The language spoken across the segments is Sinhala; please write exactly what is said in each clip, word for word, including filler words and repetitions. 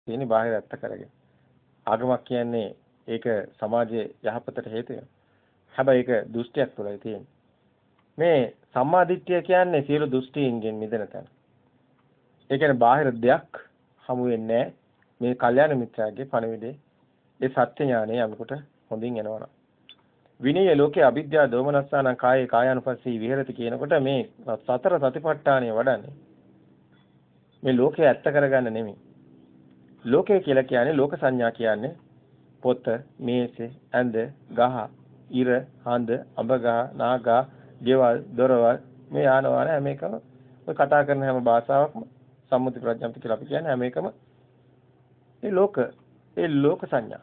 තියෙන්නේ බාහිර ඇත්ත කරගෙන. ආගමක් කියන්නේ ඒක සමාජයේ යහපතට හේතු වෙනවා. හැබැයි ඒක දෘෂ්ටියක් තුළයි තියෙන්නේ. මේ සම්මාදිට්ඨිය කියන්නේ සියලු දෘෂ්ටියින්ගෙන් මිදෙන තැන. ඒ කියන්නේ බාහිර දෙයක් හමු වෙන්නේ නැහැ. මේ කල්යාණ මිත්‍රාගේ පණිවිඩේ ඒ සත්‍ය ඥානය යමකට හොඳින් එනවනම්. විනය ලෝකේ අවිද්‍යාව දෝමනස්සාන කායේ කායानुපස්සී විහෙරති කියනකොට මේ සතර සතිපට්ඨානය වඩන්නේ. මේ ලෝකේ ඇත්ත කරගන්න නෙමෙයි. ලෝකය කියලා කියන්නේ ලෝක සංඥා කියන්නේ පොත, මේස, ඇඳ, ගහ, ඉර, හඳ, අඹ ගහ, නාගා, ගෙවල්, දොරවල් මේ යාන වාහන හැම එකම ඔය කතා කරන හැම භාෂාවක්ම සම්මුති ප්‍රඥප්ති කියලා අපි කියන්නේ හැම එකම ඒ ලෝක ඒ ලෝක සංඥා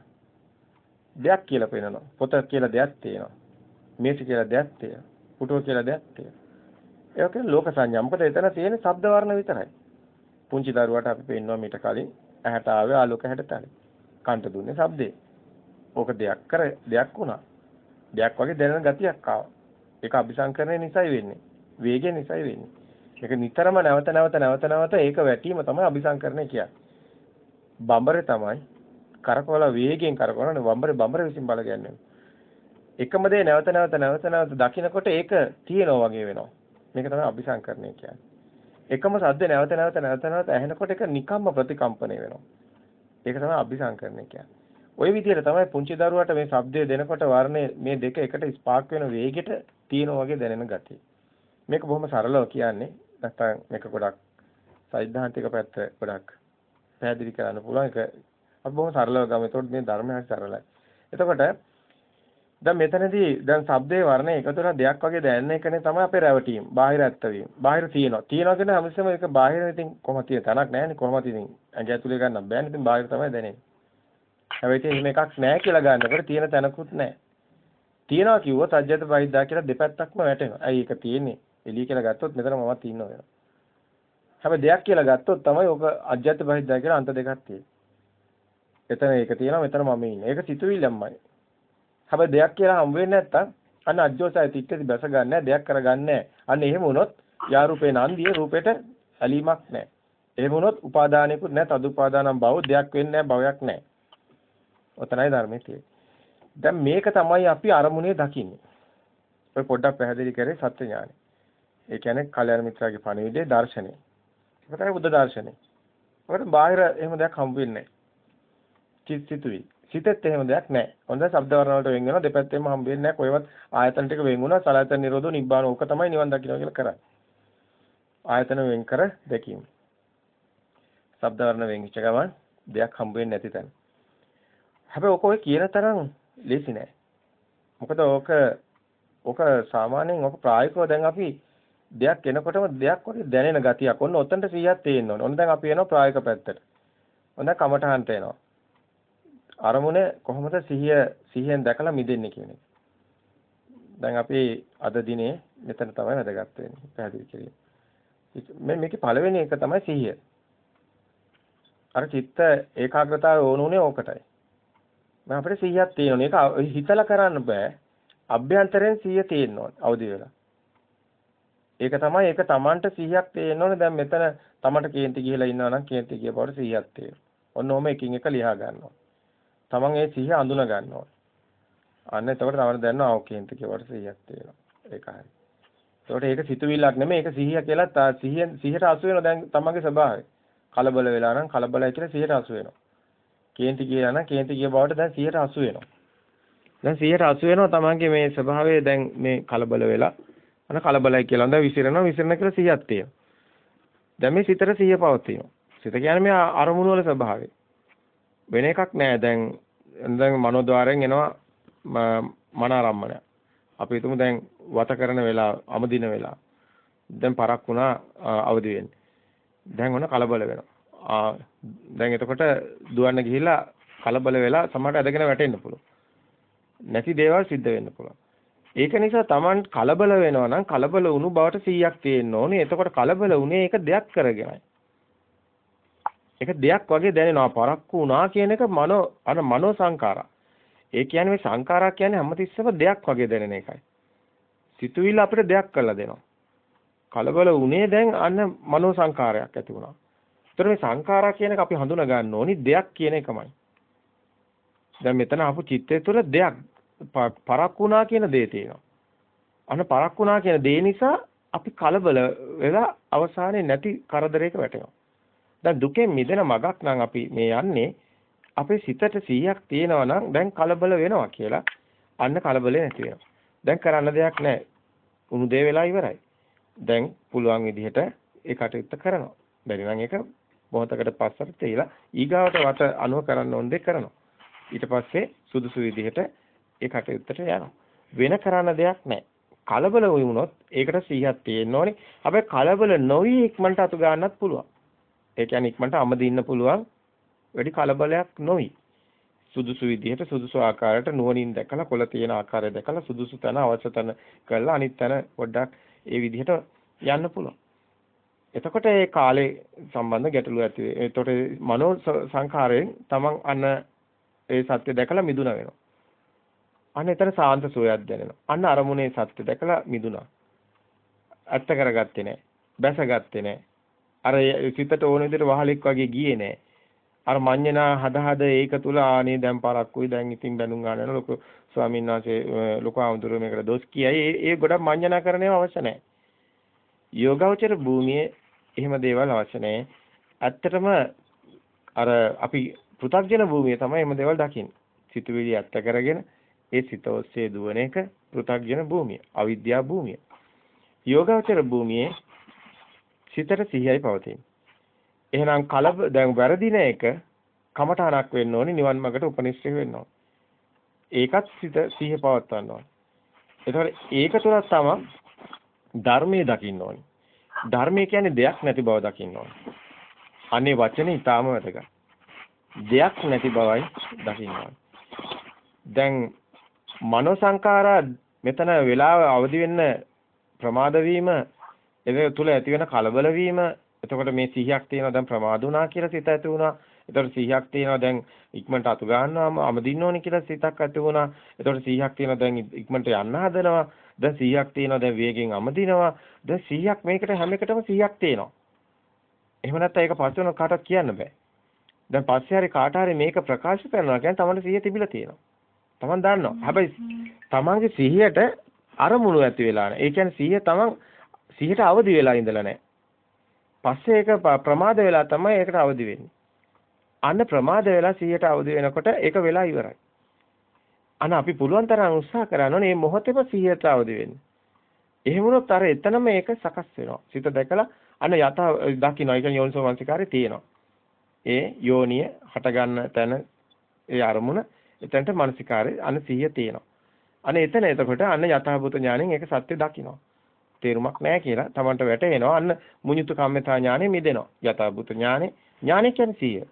දෙයක් කියලා පේනවා. පොත කියලා දෙයක් තියෙනවා. මේස කියලා දෙයක් තියෙනවා. පුටුව කියලා දෙයක් තියෙනවා. ඒක ලෝක සංඥා. මොකද එතන තියෙන ශබ්ද වර්ණ විතරයි. පුංචි දරුවාට අපි පෙන්නවා මීට කලින් ඇහැට ආවේ ආලෝක හැඩතල. කන්ට දුන්නේ ශබ්දේ. ඕක දෙයක් කර දෙයක් වුණා. දෙයක් වගේ දැනෙන ගතියක් ආවා. ඒක අபிසංකරණය නිසායි වෙන්නේ. වේගය නිසායි වෙන්නේ. ඒක නිතරම නැවත නැවත නැවත නැවත ඒක වැටීම තමයි අபிසංකරණය කියන්නේ. බඹරේ තමයි කරකවල වේගයෙන් කරකවන බඹරේ බඹරේ විසින් බල ගන්නේ. එකම දේ නැවත නැවත නැවත නැවත දකින්නකොට ඒක තියෙනවා වගේ වෙනවා. මේක තමයි අபிසංකරණය කියන්නේ. එකම සද්ද නැවත නැවත නැවත නැවත ඇහෙනකොට ඒක නිකම්ම ප්‍රතිකම්පණය වෙනවා. ඒක තමයි අபிසංකරණය කියන්නේ. ওই විදිහට තමයි පුංචි දරුවාට මේ ශබ්දය දෙනකොට වර්ණේ මේ දෙක එකට ස්පාර්ක් වෙන වේගෙට තියෙනවා වගේ දැනෙන ගතිය. මේක බොහොම සරලව කියන්නේ. නැත්නම් මේක ගොඩක් සෛද්ධාන්තික පැත්ත ගොඩක් පැහැදිලි කරන්න පුළුවන්. ඒක අපි බොහොම සරලව ගමු. ඒතකොට මේ ධර්මය හරි සරලයි. එතකොට දැන් මෙතනදී දැන් ශබ්දේ වර්ණේ එකතු වෙන දෙයක් වගේ දැනෙන එකනේ තමයි අපේ රැවටීම. බාහිර ඇත්ත වීම. බාහිර තියෙනවා. තියෙනවා කියන හැමතිස්සෙම ඒක බාහිර ඉතින් කොහොමද තියෙන තැනක් නැහැනේ. කොහොමද ඉතින් ඇඟ ඇතුලේ ගන්න බෑනේ. ඉතින් බාහිර තමයි දැනෙන්නේ. හැබැයි එහෙම එකක් නැහැ කියලා ගන්නකොට තියෙන තැනකුත් නැහැ. තියනවා කිව්වොත් අජ්ජත බහිද්දා කියලා දෙපැත්තක්ම වැටෙනවා. ඇයි ඒක තියෙන්නේ? එළිය කියලා ගත්තොත් මෙතන මමත් ඉන්නවා වෙනවා. හැබැයි දෙයක් කියලා ගත්තොත් තමයි ඔක අජ්ජත බහිද්දා කියලා අන්ත දෙකක් තියෙන්නේ. එතන ඒක තියෙනවා මෙතන මම ඉන්නේ. ඒක සිතුවිල්ලම්මයි. හැබැයි දෙයක් කියලා හම් වෙන්නේ නැත්තම් අන්න අජ්ජෝසය තිට්ටේ බැස ගන්නෑ දෙයක් කරගන්නේ නැහැ. අන්න එහෙම වුණොත් යා රූපේ නන්දිය රූපෙට ඇලීමක් නැහැ. එහෙම වුණොත් උපාදානිකුත් නැහැ. තදුපාදානම් භව දෙයක් වෙන්නේ නැහැ භවයක් නැහැ. ඔතනයි ධර්මයේ තියෙන්නේ. දැන් මේක තමයි අපි අරමුණේ දකින්නේ. ඔය පොඩ්ඩක් පැහැදිලි කරේ සත්‍ය ඥානෙ. ඒ කියන්නේ කල්‍යාණ මිත්‍රාගේ පණිවිඩේ දර්ශනය. ඒක තමයි බුද්ධ දර්ශනය. ඔකට බාහිර එහෙම දෙයක් හම්බ වෙන්නේ නැහැ. චිත් සිතුවි. සිතෙත් එහෙම දෙයක් නැහැ. හොඳ ශබ්ද වර්ණ වලට වෙන් වෙනවා දෙපැත්තෙම හම්බ වෙන්නේ නැහැ. කොහෙවත් ආයතන ටික වෙන් වුණා සලආයතන නිරෝධෝ නිබ්බාන ඕක තමයි නිවන් දකින්න කියලා කරන්නේ. ආයතන වෙන් කර දැකීම. ශබ්ද වර්ණ වෙන් වෙච්ච ගමන් දෙයක් හම්බ වෙන්නේ නැති තැන. හැබැයි ඔක ඔය කියන තරම් ලේසි නෑ. මොකද ඕක ඕක සාමාන්‍යයෙන් ඕක ප්‍රායෝගිකව දැන් අපි දෙයක් එනකොටම දෙයක් වගේ දැනෙන ගතියක්. ඔන්න ඔතනට සිහියක් තියෙන්න ඕනේ. ඔන්න දැන් අපි එනවා ප්‍රායෝගික පැත්තට. ඔන්න දැන් කමඨහන්ට එනවා. අරමුණේ කොහොමද සිහිය සිහියෙන් දැකලා මිදෙන්නේ කියන එක. දැන් අපි අද දිනේ මෙතන තමයි වැදගත් වෙන්නේ. පැහැදිලි කිරීම. මේ මේකේ පළවෙනි එක තමයි සිහිය. අර චිත්ත ඒකාග්‍රතාවය ඕන උනේ ඕකටයි. මම අපිට සිහියක් තියෙනවා. ඒක හිතලා කරන්න බෑ. අභ්‍යන්තරයෙන් සිහිය තියෙන්න ඕනේ. අවදි වෙලා. ඒක තමයි ඒක Tamanට සිහියක් තියෙන්න ඕනේ. දැන් මෙතන Tamanට කේන්ති ගිහලා ඉන්නවා නම් කේන්ති ගිය බවට සිහියක් තියෙනවා. ඔන්න ඔහම එකින් එක ලියා ගන්නවා. Taman ඒ සිහිය අඳුන ගන්නවා. අන්න එතකොට Taman දැනනවා ආ කේන්ති ගිය බවට සිහියක් තියෙනවා. ඒක හරි. එතකොට ඒක සිතුවිල්ලක් නෙමෙයි. ඒක සිහිය කියලා සිහියෙන් සිහියට අසු වෙනවා දැන් Tamanගේ ස්වභාවය. කලබල වෙලා නම් කලබලයි කියලා සිහියට අසු වෙනවා. කේන්ති කියලා නම් කේන්ති කිය බවට දැන් සිහියට අසු වෙනවා. දැන් සිහියට අසු වෙනවා තමන්ගේ මේ ස්වභාවය දැන් මේ කලබල වෙලා අන කලබලයි කියලා. දැන් විසිරෙනවා විසිරෙන කියලා සිහියක් තියෙනවා. දැන් මේ සිතට සිහිය පවතිනවා. සිත කියන්නේ මේ අරමුණු වල ස්වභාවය. වෙන එකක් නෑ. දැන් දැන් මනෝද්වාරයෙන් එනවා මනාරම්මණය. අපි හිතමු දැන් වත කරන වෙලාව, අමදින වෙලාව. දැන් පරක් වුණා අවදි වෙන්නේ. දැන් ඔන්න කලබල වෙනවා. ආ දැන් එතකොට දුවන්න ගිහිල්ලා කලබල වෙලා සමහරට ඇදගෙන වැටෙන්න පුළුවන්. නැති දේවල් සිද්ධ වෙන්න පුළුවන්. ඒක නිසා Taman කලබල වෙනවා නම් කලබල වුණු බවට සිහියක් තියෙන්න ඕනේ. එතකොට කලබල වුණේ ඒක දෙයක් කරගෙනයි. ඒක දෙයක් වගේ දැනෙනවා. පරක්කු වුණා කියන එක මනෝ අර මනෝ සංකාරා. ඒ කියන්නේ මේ සංකාරා කියන්නේ හැමතිස්සෙම දෙයක් වගේ දැනෙන එකයි. සිතුවිල්ල අපිට දෙයක් කරලා දෙනවා. කලබල වුණේ දැන් අන්න මනෝ සංකාරයක් ඇති වුණා. ඒතර මේ සංඛාරා කියන එක අපි හඳුනා ගන්න ඕනි දෙයක් කියන එකමයි. දැන් මෙතන ආපු චිත්තය තුළ දෙයක් පරක්කුණා කියන දේ තියෙනවා. අන්න පරක්කුණා කියන දේ නිසා අපි කලබල වෙලා අවසානයේ නැති කරදරයක වැටෙනවා. දැන් දුකෙන් මිදෙන මගක් නම් අපි මේ යන්නේ අපේ සිතට සීයක් තියෙනවා නම් දැන් කලබල වෙනවා කියලා අන්න කලබලේ නැති වෙනවා. දැන් කරන්න දෙයක් නැහැ. උණු දේ වෙලා ඉවරයි. දැන් පුළුවන් විදිහට ඒ කටයුත්ත කරනවා. බැරි නම් ඒක මොහොතකට පස්සට තියලා ඊගාවට වට අනුව කරන්න ඕන දේ කරනවා. ඊට පස්සේ සුදුසු විදිහට ඒ කටයුත්තට යනවා. වෙන කරන්න දෙයක් නැහැ. කලබල වුණොත් ඒකට සීයක් තියෙන්න ඕනේ. හැබැයි කලබල නොවි ඉක්මනට අතු ගන්නත් පුළුවන්. ඒ කියන්නේ ඉක්මනට අමදින්න පුළුවන්. වැඩි කලබලයක් නොවි. සුදුසු විදිහට සුදුසු ආකාරයට නුවණින් දැකලා කොළ තියෙන ආකාරය දැකලා සුදුසු තැන අවශ්‍ය තැන කරලා අනිත් තැන පොඩ්ඩක් ඒ විදිහට යන්න පුළුවන්. එතකොට ඒ කාලේ සම්බන්ධ ගැටලු ඇති වෙයි. එතකොට මනෝ සංඛාරයෙන් තමන් අන්න ඒ සත්‍ය දැකලා මිදුණා වෙනවා. අන්න එතන සාන්ත සෝයක් දැනෙනවා. අන්න අරමුණේ සත්‍ය දැකලා මිදුණා. ඇත්ත කරගත්තේ නැහැ. බැසගත්තේ නැහැ. අර සිතට ඕන විදිහට වහලෙක් වගේ ගියේ නැහැ. අර මඤ්ඤණා හද හද ඒක තුල ආනේ දැන් පරක්කුයි දැන් ඉතින් බැඳුම් ගන්න ලොකු ස්වාමීන් වහන්සේ ලොකු ආමතුරු මේකට දොස් කියයි. ඒ ඒ ගොඩක් මඤ්ඤණා කරන ඒවා අවශ්‍ය නැහැ. යෝගාවචර භූමියේ එහෙම දේවල් අවශ්‍ය නැහැ. ඇත්තටම අර අපි පෘථග්ජන භූමියේ තමයි එහෙම දේවල් දකින්නේ. සිතුවිලි ඇත්ත කරගෙන ඒ සිත ඔස්සේ දුවන එක පෘථග්ජන භූමිය, අවිද්‍යා භූමිය. යෝගාවචර භූමියේ සිතට සිහියයි පවතින්නේ. එහෙනම් කලබ දැන් වැරදින එක කමඨාණක් වෙන්න ඕනේ නිවන් මාර්ගට උපනිශ්‍රේ වෙන්න ඕනේ. ඒකත් සිත සිහිය පවත්වන්න ඕනේ. ඒතකොට ඒක තුළ තමයි ධර්මයේ දකින්න ඕනේ. ධර්මය කියන්නේ දෙයක් නැති බව දකින්න ඕනේ. අනේ වචනේ ඊටාම වැදගත්. දෙයක් නැති බවයි දකින්න ඕනේ. දැන් මනෝ සංඛාරා මෙතන වෙලාව අවදි වෙන්න ප්‍රමාද වීම ඒක තුළ ඇති වෙන කලබල වීම එතකොට මේ සිහියක් තියෙනවා දැන් ප්‍රමාද වුණා කියලා සිත ඇති වුණා. එතකොට සිහියක් තියෙනවා දැන් ඉක්මනට අතු ගන්නවා අමදින්න ඕනේ කියලා සිතක් ඇති වුණා. එතකොට සිහියක් තියෙනවා දැන් ඉක්මනට යන්න හදනවා. දැන් සිහියක් තියෙනවා දැන් වේගෙන් අමදිනවා. දැන් සිහියක් මේකට හැම එකටම සිහියක් තියෙනවා. එහෙම නැත්නම් ඒක පස්සේ උන කාටවත් කියන්න බෑ. දැන් පස්සේ හරි කාට හරි මේක ප්‍රකාශ කරනවා කියන්නේ තමන්ට සිහිය තිබිලා තියෙනවා. තමන් දන්නවා. හැබැයි තමන්ගේ සිහියට අරමුණු ඇති වෙලා නැහැ. ඒ කියන්නේ සිහිය තමන් සිහියට අවදි වෙලා ඉඳලා නැහැ. පස්සේ ඒක ප්‍රමාද වෙලා තමයි ඒකට අවදි වෙන්නේ. අන්න ප්‍රමාද වෙලා සිහියට අවදි වෙනකොට ඒක වෙලා ඉවරයි. අන්න අපි පුළුවන් තරම් උත්සාහ කරන්න ඕනේ මේ මොහොතේම සිහියට අවදි වෙන්න. එහෙම වුණොත් අර එතනම ඒක සකස් වෙනවා. සිත දැකලා අන්න යත දකින්න. ඒ කියන්නේ යෝනිසෝ මනසිකාරය තියෙනවා. ඒ යෝනිය හට ගන්න තැන ඒ අරමුණ එතනට මනසිකාරය අන්න සිහිය තියෙනවා. අන්න එතන එතකොට අන්න යථාභූත ඥාණයෙන් ඒක සත්‍ය දකින්නවා. තේරුමක් නැහැ කියලා Tamanට වැටහෙනවා. අන්න මුඤ්ඤුත කම්මතා ඥානෙ මිදෙනවා. යථාභූත ඥානෙ ඥානෙ කියන්නේ සිහිය.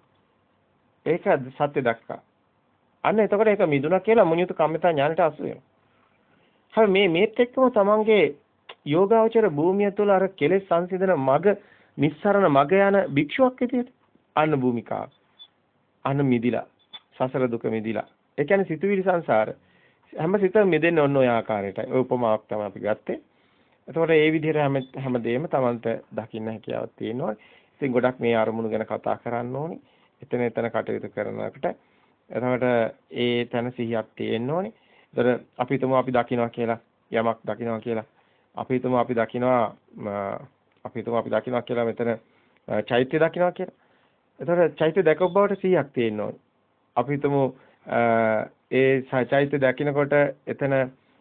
ඒක සත්‍ය දක්කා. අන්න එතකොට ඒක මිදුණා කියලා මුඤ්ඤුත කම්මතා ඥානෙට අසු වෙනවා. හැබැයි මේ මේත් එක්කම Tamanගේ යෝගාවචර භූමිය තුළ අර කෙලෙස් සංසිඳන මග නිස්සරණ මග යන භික්ෂුවක් විදියට අන්න භූමිකාව. අන්න මිදිලා. සසර දුක මිදිලා. ඒ කියන්නේ සිතුවිලි සංසාර. හැම සිතම මිදෙන්න ඕන ඔය ආකාරයටයි. ඔය උපමාවක් තමයි අපි ගත්තේ. එතකොට ඒ විදිහට හැම හැමදේම Tamanට දකින්න හැකියාවක් තියෙනවා. ඉතින් ගොඩක් මේ අරමුණු ගැන කතා කරන්න ඕනේ. එතන එතන කටයුතු කරනකොට එතකොට ඒ තන සිහියක් තියෙන්න ඕනේ. එතකොට අපි හිතමු අපි දකින්නවා කියලා යමක් දකින්නවා කියලා. අපි හිතමු අපි දකින්නවා අපි හිතමු අපි දකින්නවා කියලා මෙතන චෛත්‍ය දකින්නවා කියලා. එතකොට චෛත්‍ය දැකපු බවට සිහියක් තියෙන්න ඕනේ. අපි හිතමු ඒ චෛත්‍ය දකින්නකොට එතන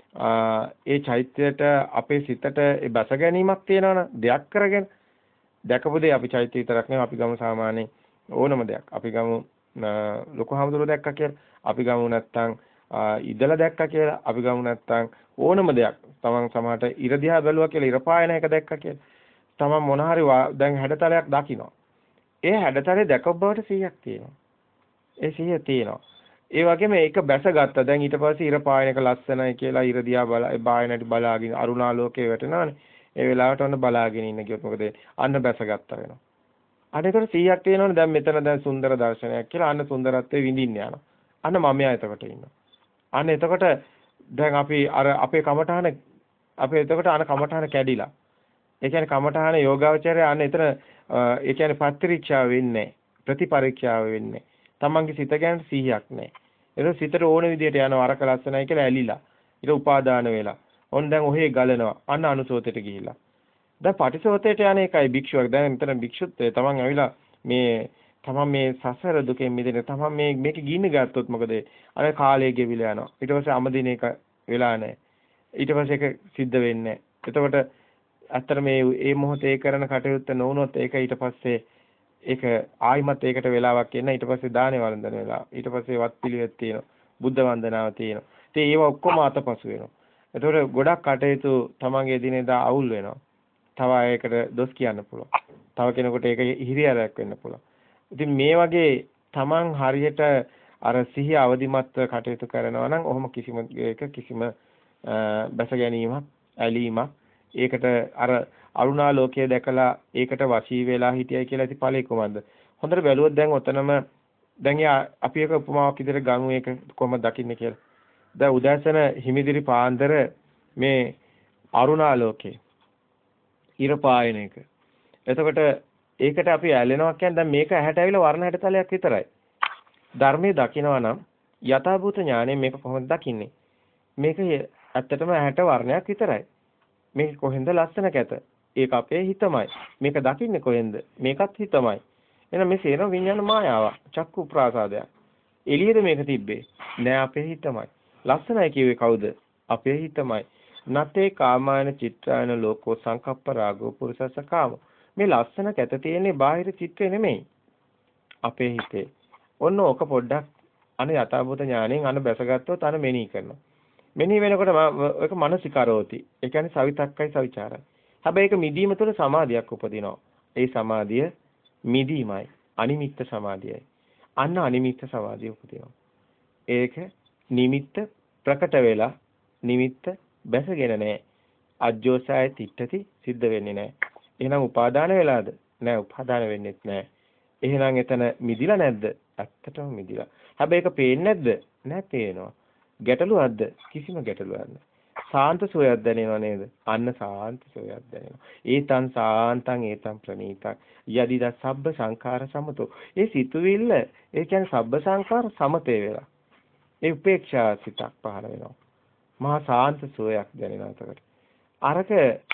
ඒ චෛත්‍යයට අපේ සිතට ඒ බස ගැනීමක් තියෙනවනේ දෙයක් කරගෙන දැකපු දේ අපි චෛත්‍ය විතරක් නෙවෙයි අපි ගමු සාමාන්‍ය ඕනම දෙයක් අපි ගමු ලොකු හාමුදුරුවෝ දැක්කා කියලා අපි ගමු නැත්තම් ඉදලා දැක්කා කියලා අපි ගමු නැත්තම් ඕනම දෙයක් තමන් සමහරට ඉර දිහා බැලුවා කියලා ඉර පායන එක දැක්කා කියලා තමන් මොන හරි දැන් හැඩතලයක් දකිනවා ඒ හැඩතලේ දැකපු බවට සිහියක් තියෙනවා ඒ සිහිය තියෙනවා ඒ වගේම ඒක බැසගත්තා. දැන් ඊට පස්සේ ඉර පායන එක ලස්සනයි කියලා ඉර දිහා බල බායනට බලාගෙන අරුණාලෝකයේ වැටෙනවානේ. ඒ වෙලාවට ඔන්න බලාගෙන ඉන්න කියොත් මොකද අන්න බැසගත්තා වෙනවා. අන්න ඒකට සීයක් තියෙනවනේ දැන් මෙතන දැන් සුන්දර දර්ශනයක් කියලා අන්න සුන්දරත්වයේ විඳින්න යනවා. අන්න මමයා එතකොට ඉන්නවා. අන්න එතකොට දැන් අපි අර අපේ කමඨහන අපේ එතකොට අන්න කමඨහන කැඩිලා. ඒ කියන්නේ කමඨහන යෝගාවචරය අන්න එතන ඒ කියන්නේ පත්‍රිච්ඡාව වෙන්නේ ප්‍රතිපරීක්ෂාව වෙන්නේ. තමන්ගේ සිත ගැන සිහියක් නැහැ. ඒක සිතට ඕන විදිහට යනවා අරක ලස්සනයි කියලා ඇලිලා. ඊට උපාදාන වෙලා. ඔන්න දැන් ඔහේ ගලනවා. අන්න අනුසෝතයට ගිහිලා. දැන් පටිසෝතයට යන එකයි භික්ෂුවක්. දැන් මෙතන භික්ෂුත්වය තමන් ඇවිලා මේ තමන් මේ සසර දුකෙන් මිදෙන්න තමන් මේ මේක ගින්න ගත්තොත් මොකද? අර කාලය ගෙවිලා යනවා. ඊට පස්සේ අමදින එක වෙලා නැහැ. ඊට පස්සේ ඒක සිද්ධ වෙන්නේ නැහැ. එතකොට අතර මේ මේ මොහොතේ කරන කටයුත්ත නොවුනොත් ඒක ඊට පස්සේ ඒක ආයිමත් ඒකට වෙලාවක් එන්න ඊට පස්සේ දානේ වළඳන වෙලාව. ඊට පස්සේ වත් පිළිවෙත් තියෙනවා. බුද්ධ වන්දනාව තියෙනවා. ඉතින් ඒව ඔක්කොම අතපසු වෙනවා. එතකොට ගොඩක් කටයුතු තමන්ගේ දිනෙදා අවුල් වෙනවා. තව අයකට දොස් කියන්න පුළුවන්. තව කෙනෙකුට ඒක හිරිහැරයක් වෙන්න පුළුවන්. ඉතින් මේ වගේ තමන් හරියට අර සිහිය අවදිමත්ව කටයුතු කරනවා නම් ඔහොම කිසිම එක කිසිම බැස ගැනීමක්, ඇලීමක් ඒකට අර අරුණා ලෝකයේ දැකලා ඒකට වශී වෙලා හිටියයි කියලා ඉතින් ඵලෙ කොහමද? හොඳට බැලුවොත් දැන් ඔතනම දැන් අපි එක උපමාවක් විදිහට ගමු ඒක කොහොමද දකින්නේ කියලා. දැන් උදෑසන හිමිදිරි පාන්දර මේ අරුණා ලෝකේ ඉර පායන එක. එතකොට ඒකට අපි ඇලෙනවා කියන්නේ දැන් මේක ඇහැට ඇවිල්ලා වර්ණ හැටතලයක් විතරයි. ධර්මයේ දකිනවා නම් යථාභූත ඥාණයෙන් මේක කොහොමද දකින්නේ? මේක ඇත්තටම ඇහැට වර්ණයක් විතරයි. මේක කොහෙන්ද ලස්සන කැත? ඒක අපේ හිතමයි. මේක දකින්නේ කොහෙන්ද? මේකත් හිතමයි. එහෙනම් මේ සේන විඥාන මායාවක්. චක්කු ප්‍රාසාදයක්. එළියේද මේක තිබ්බේ? නෑ අපේ හිතමයි. ලස්සනයි කිව්වේ කවුද? අපේ හිතමයි. නතේ කාමායන චිත්‍රායන ලෝකෝ සංකප්ප රාගෝ පුරුෂස කාම. මේ ලස්සන කැත තියෙන්නේ බාහිර චිත්‍රේ නෙමෙයි. අපේ හිතේ. ඔන්න ඕක පොඩ්ඩක් අන යථාභූත ඥාණයෙන් අන බැසගත්තොත් අන මෙනෙහි කරනවා. මෙනෙහි වෙනකොට ඒක මානසිකාරෝති. ඒ කියන්නේ සවිතක්කයි සවිචාරයි. හැබැයි ඒක මිදීම තුළ සමාධියක් උපදිනවා. ඒ සමාධිය මිදීමයි. අනිමිත්ත සමාධියයි. අන්න අනිමිත්ත සමාධිය උපදිනවා. ඒක නිමිත්ත ප්‍රකට වෙලා නිමිත්ත බැසගෙන නැහැ. අජ්ජෝසාය තිට්ඨති සිද්ධ වෙන්නේ නැහැ. එහෙනම් උපාදාන වෙලාද? නැහැ උපාදාන වෙන්නේත් නැහැ. එහෙනම් එතන මිදිලා නැද්ද? ඇත්තටම මිදිලා. හැබැයි ඒක පේන්නේ නැද්ද? නැහැ පේනවා. ගැටලුවක්ද? කිසිම ගැටලුවක් නැහැ. සාන්ත සෝයක් දැනෙනව නේද? අන්න සාන්ත සෝයක් දැනෙනවා. ඒතං සාන්තං ඒතං ප්‍රණීතං යදිද සබ්බ සංඛාර සමතෝ. ඒ සිතුවිල්ල ඒ කියන්නේ සබ්බ සංඛාර සමතේ වෙලා. ඒ උපේක්ෂා සිතක් පහළ වෙනවා. මහා සාන්ත සෝයක් දැනෙනවා එතකොට. අරක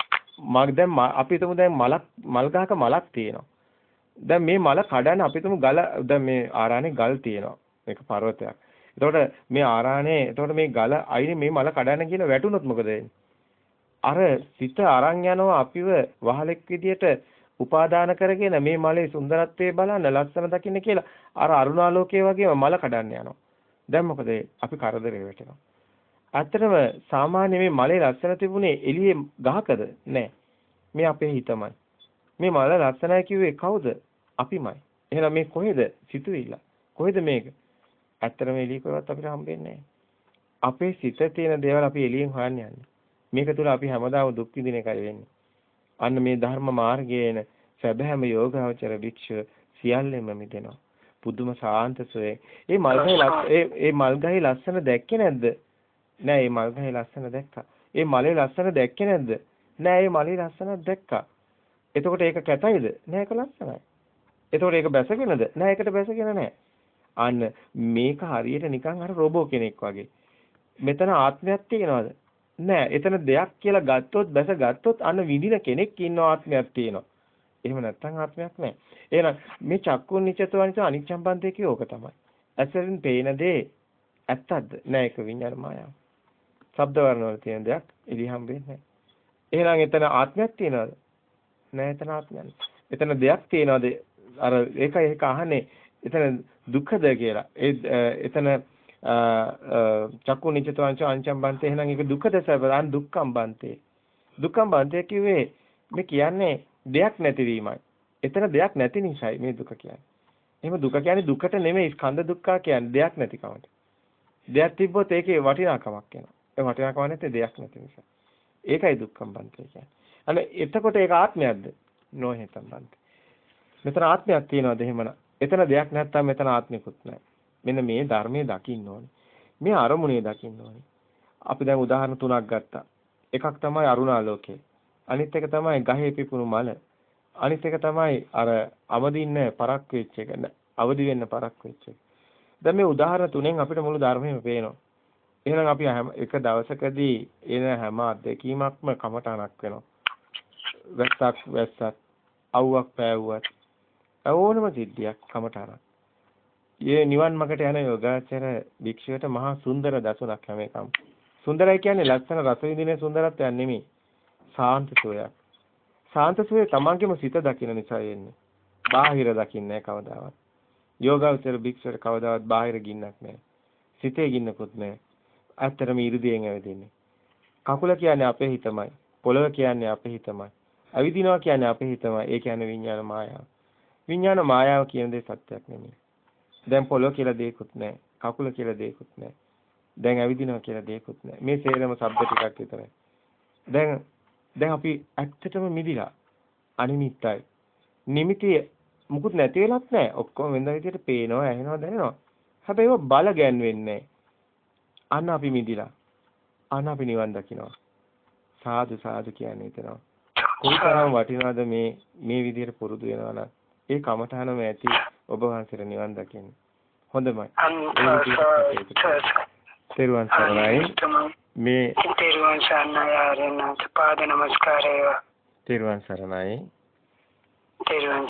මග දැන් අපි හිතමු දැන් මලක් මල් ගහක මලක් තියෙනවා. දැන් මේ මල කඩන අපි හිතමු ගල දැන් මේ ආරානේ ගල් තියෙනවා. මේක පර්වතයක්. එතකොට මේ ආරානේ එතකොට මේ ගල අයිනේ මේ මල කඩන්න කියලා වැටුනොත් මොකද වෙන්නේ? අර සිත අරන් යනවා අපිව වහලෙක් විදියට උපාදාන කරගෙන මේ මලේ සුන්දරත්වය බලන්න ලස්සන දකින්න කියලා අර අරුණාලෝකයේ වගේම මල කඩන්න යනවා. දැන් මොකද අපි කරදරේ වැටෙනවා. ඇත්තටම සාමාන්‍ය මේ මලේ ලස්සන තිබුණේ එළියේ ගහකද? නෑ. මේ අපේ හිතමයි. මේ මල ලස්සනයි කිව්වේ කවුද? අපිමයි. එහෙනම් මේ කොහෙද? සිතුවිල්ල. කොහෙද මේක? ඇත්තටම එළිය කොහෙවත් අපිට හම්බෙන්නේ නෑ. අපේ සිතේ තියෙන දේවල් අපි එළියෙන් හොයන්න යන්නේ. මේක තුල අපි හැමදාම දුක් විඳින එකයි වෙන්නේ. අන්න මේ ධර්ම මාර්ගයේන සැබෑම යෝගාවචර වික්ෂ සියල්ලෙම මිදෙනවා. පුදුම සාන්තසෝයේ. මේ මල්ගහේ ඒ ඒ මල්ගහේ ලස්සන දැක්කේ නැද්ද? නෑ මේ මල්ගහේ ලස්සන දැක්කා. මේ මලේ ලස්සන දැක්කේ නැද්ද? නෑ මේ මලේ ලස්සන දැක්කා. එතකොට ඒක කැතයිද? නෑ ඒක ලස්සනයි. එතකොට ඒක බැසගෙනද? නෑ ඒකට බැසගෙන නෑ. අන්න මේක හරියට නිකන් අර රොබෝ කෙනෙක් වගේ. මෙතන ආත්මයක් තියනවද? නෑ. එතන දෙයක් කියලා ගත්තොත් බැස ගත්තොත් අන්න විඳින කෙනෙක් ඉන්න ආත්මයක් තියෙනවා. එහෙම නැත්නම් ආත්මයක් නෑ. එහෙනම් මේ චක්කුන් නිචතවනිත අනිච්ඡම් බන්තේ කිය ඕක තමයි. ඇසෙන් පේන දේ ඇත්තක්ද? නෑ ඒක විඤ්ඤාණ මායාව. ශබ්ද වර්ණ වල තියෙන දෙයක් එළි හම්බෙන්නේ නෑ. එහෙනම් එතන ආත්මයක් තියනවද? නෑ එතන ආත්මයක් නෑ. එතන දෙයක් තියනවද? අර ඒක ඒක අහන්නේ එතන දුක්ඛද කියලා. ඒ එතන චක්කු නිචතවංච අංචම් බන්තේ එහෙනම් ඒක දුක්ඛද සබ්බං දුක්ඛම් බන්තේ. දුක්ඛම් බන්තේ කිව්වේ මේ කියන්නේ දෙයක් නැතිවීමයි. එතන දෙයක් නැති නිසායි මේ දුක කියන්නේ. එහෙම දුක කියන්නේ දුකට නෙමෙයි ස්කන්ධ දුක්ඛ කියන්නේ දෙයක් නැතිකමට. දෙයක් තිබ්බොත් ඒකේ වටිනාකමක් එනවා. ඒ වටිනාකම නැත්නම් දෙයක් නැති නිසා. ඒකයි දුක්ඛම් බන්තේ කියන්නේ. අනේ එතකොට ඒක ආත්මයක්ද? නොහෙතම් බන්තේ. මෙතන ආත්මයක් තියනවාද එහෙමනම්? එතන දෙයක් නැත්තම් මෙතන ආත්මිකුත් නැහැ. මෙන්න මේ ධර්මයේ දකින්න ඕනේ. මේ අරමුණේ දකින්න ඕනේ. අපි දැන් උදාහරණ තුනක් ගත්තා. එකක් තමයි අරුණාලෝකය. අනිත් එක තමයි ගහේ පිපුණු මල. අනිත් එක තමයි අර අවදින්න පරක් වෙච්ච එක. අවදි වෙන්න පරක් වෙච්ච එක. දැන් මේ උදාහරණ තුනෙන් අපිට මුළු ධර්මයේම පේනවා. එහෙනම් අපි හැම එක දවසකදී එන හැම අත්දැකීමක්ම කමටහනක් වෙනවා. වැස්සක් වැස්සක් අවුවක් පෑවුවත් ඕනම සිද්ධියක් කමටහනක්. මේ නිවන් මාර්ගට යන යෝගාචර භික්ෂුවට මහා සුන්දර දසුණක් හැම එකම. සුන්දරයි කියන්නේ ලස්සන රස විඳින සුන්දරත්වයක් නෙමෙයි. සාන්ත සෝයක්. සාන්ත සෝයේ තමන්ගේම සිත දකින්න නිසා එන්නේ. බාහිර දකින්නේ කවදාවත්. යෝගාචර භික්ෂුවට කවදාවත් බාහිර ගින්නක් නැහැ. සිතේ ගින්නකුත් නැහැ. ඇත්තටම ඉරිදීයෙන් ඇවිදින්නේ. කකුල කියන්නේ අපේ හිතමයි. පොළව කියන්නේ අපේ හිතමයි. ඇවිදිනවා කියන්නේ අපේ හිතමයි. ඒ කියන්නේ විඥාන මායාව. විඥාන මායාව කියන දේ සත්‍යයක් නෙමෙයි. දැන් පොළව කියලා දෙයක්වත් නැහැ. කකුල කියලා දෙයක්වත් නැහැ. දැන් ඇවිදිනවා කියලා දෙයක්වත් නැහැ. මේ සේරම શબ્ද ටිකක් විතරයි. දැන් දැන් අපි ඇත්තටම මිදිලා අනිමිත්තයි. නිමිති මුකුත් නැති වෙලත් නැහැ. ඔක්කොම වෙනද විදියට පේනවා, ඇහෙනවා, දැනෙනවා. හැබැයි ඒව බල ගැන්වෙන්නේ නැහැ. අන්න අපි මිදිලා. අන්න අපි නිවන් දකිනවා. සාදු සාදු කියන්නේ එතනවා. කොයිතරම් වටිනවද මේ මේ විදියට පුරුදු වෙනවා නම් ඒ කමඨහනම ඇති ඔබ වහන්සේට නිවන් දකින්න. හොඳමයි. තෙරුවන් සරණයි. මේ තෙරුවන් සරණයි ආරණාත පාද නමස්කාරය. තෙරුවන් සරණයි. තෙරුවන්